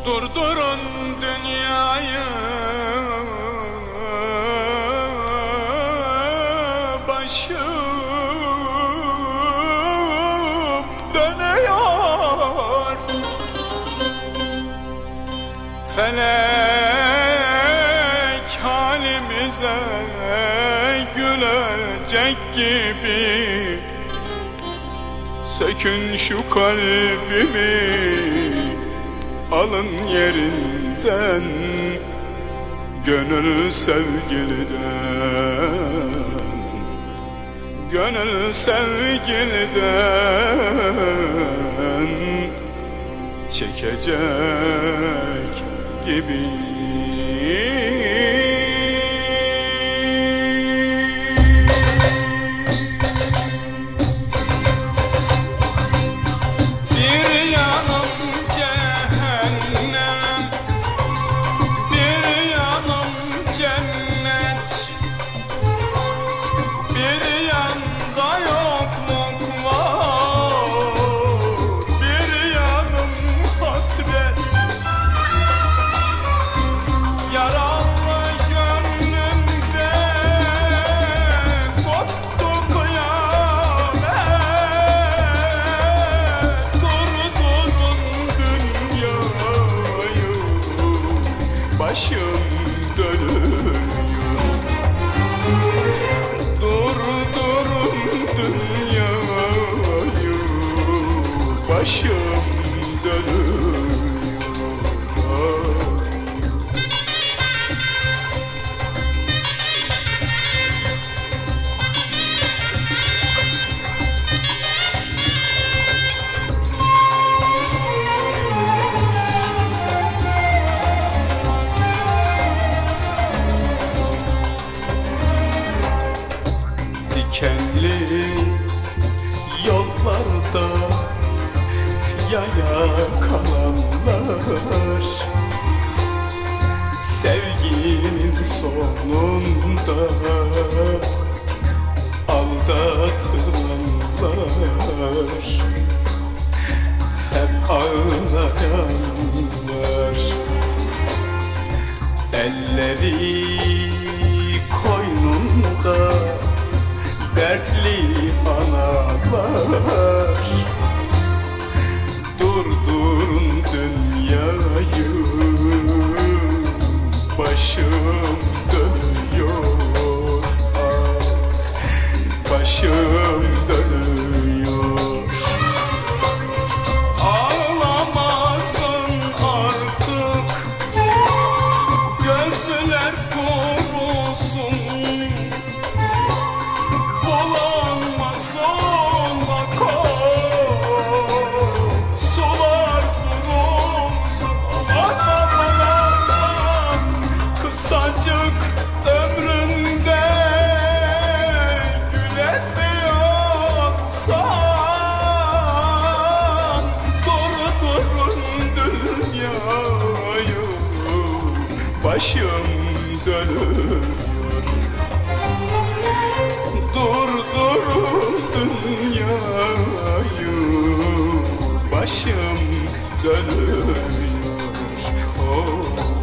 Durdurun dünyayı, başım dönüyor. Felek halimize gülecek gibi, sökün şu kalbimi, alın yerinden, gönül sevgiliden, gönül sevgiliden çekecek gibi. Başım dönüyor. Durdurun dünyayı, başım dönüyor. Dikenli yollarda yaya kalanlar, sevginin sonunda aldatılanlar, hep ağlayanlar, elleri koynunda dertli analar. Durdurun dünyayı, başım dönüyor. Ah, başım dönüyor. Ağlamasın artık, gözler kurusun. Sular durulsun. Aman aman aman, kısacık ömründe gülemiyorsan, durdurun dünyayı, başım dönüyor. Durdurun dünyayı, başım dönüyor. Oh.